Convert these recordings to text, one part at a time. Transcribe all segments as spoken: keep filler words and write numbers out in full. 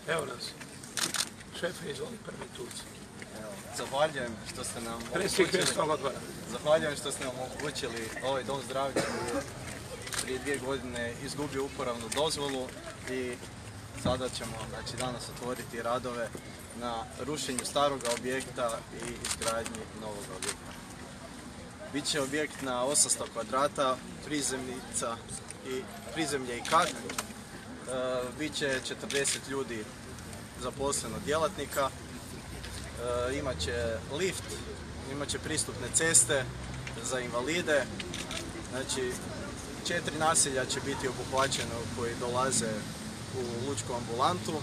Evo nas. Šefe, izvoli prvi Turci. Zahvaljujem što ste nam omogućili, zahvaljujem što ste nam omogućili ovaj dom zdravlja koji je prije dvije godine izgubio uporabnu dozvolu i sada ćemo znači, danas otvoriti radove na rušenju starog objekta i izgradnji novog objekta. Biće objekt na osamsto kvadrata, prizemljica i prizemlje i kat. E, Biće četrdeset ljudi zaposleno djelatnika. E, imaće lift, imaće pristupne ceste za invalide. Znači, četiri naselja će biti obuhvaćeno koji dolaze u lučku ambulantu.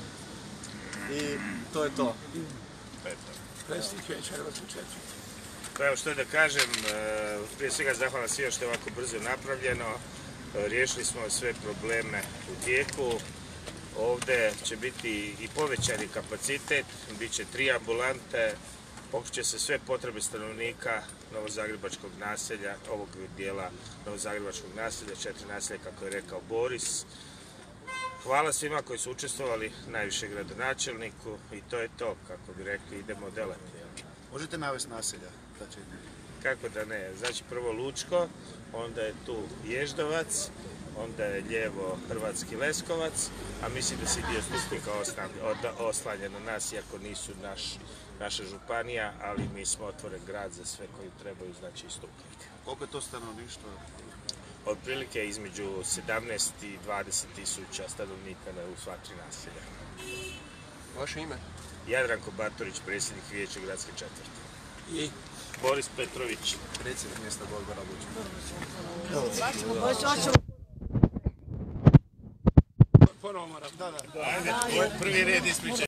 I to je to. Predsjednik Vijeća Hrvatske četvrti. Pa evo što da kažem, prije svega zahvala svima što je ovako brzo napravljeno. Riješili smo sve probleme u tijeku. Ovdje će biti i povećani kapacitet, bit će tri ambulante, pokriće se sve potrebe stanovnika novozagrebačkog naselja, ovog dijela novozagrebačkog naselja, četiri naselja kako je rekao Boris. Hvala svima koji su učestvovali, najviše gradonačelniku i to je to, kako bi rekli, idemo delati. Možete navesti naselja? Kako da ne, znači prvo Lučko, onda je tu Ježdovac, onda je lijevo Hrvatski Leskovac, a mislim da se dio Stupnika oslanja na nas, iako nisu naš, naša županija, ali mi smo otvoren grad za sve koji trebaju, znači i Stupnik. Koliko je to stanovništvo? Otprilike između sedamnaest i dvadeset tisuća stanovnika u sva tri naselja. Vaše ime? Jadranko Bartorić, predsjednik Vijeća gradske četvrti. I? Boris Petrović, predsjednik mjesta Gorgora Lučka. Ponovo moram. Ajde, prvi red ispričaj.